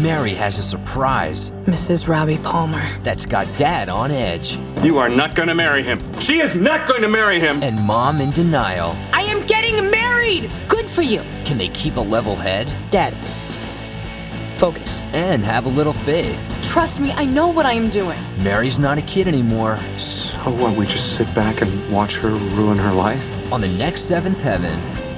Mary has a surprise Mrs. Robbie Palmer. that's got Dad on edge. You are not going to marry him. She is not going to marry him. And Mom in denial. I am getting married! Good for you. Can they keep a level head? Dad, focus. And have a little faith? Trust me, I know what I am doing. Mary's not a kid anymore. So what, we just sit back and watch her ruin her life? On the next Seventh Heaven,